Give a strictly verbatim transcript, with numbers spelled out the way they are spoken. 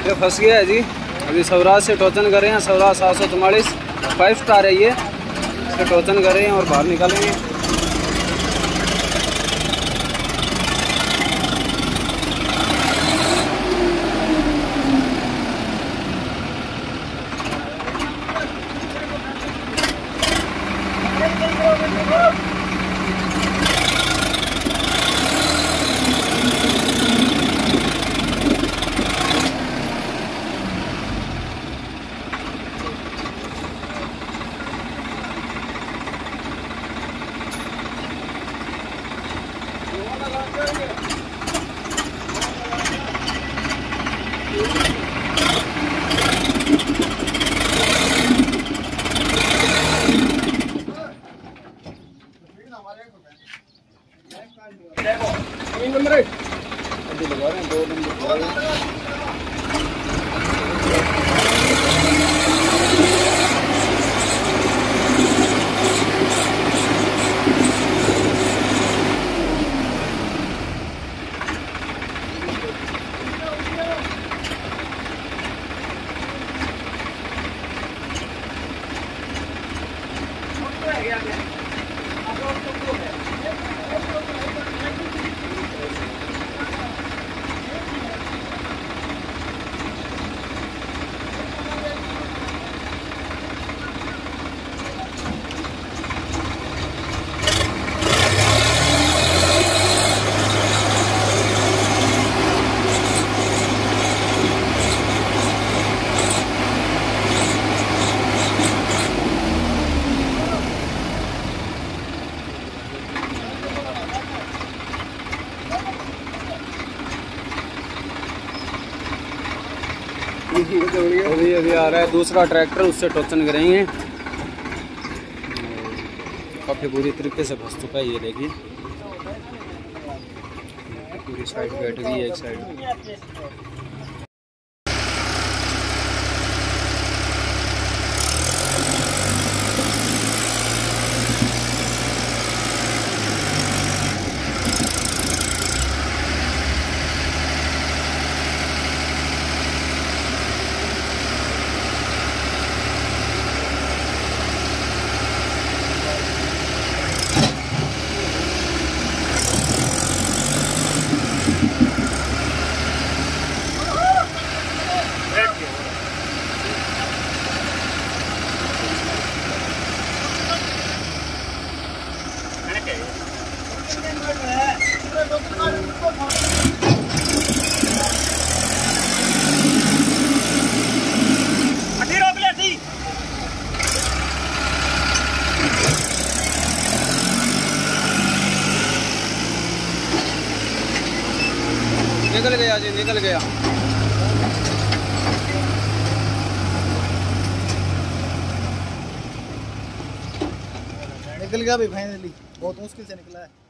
ये फंस गया है जी। अभी सवराज से टोचन कर रहे हैं, सवराज सात सौ चौवालीस फाइव स्टार है ये, इससे टोचन कर रहे हैं और बाहर निकालेंगे। तीन नंबर है अभी लगा रहे हैं, दो नंबर अभी अभी आ रहा है दूसरा ट्रैक्टर, उससे टोचन करेंगे। काफ़ी बुरी तरीके से फंस चुका है ये, देखिए पूरी साइड बैठ गई है एक साइड। निकल गया जी, निकल गया। निकल गया भाई, फाइनली बहुत मुश्किल से निकला है।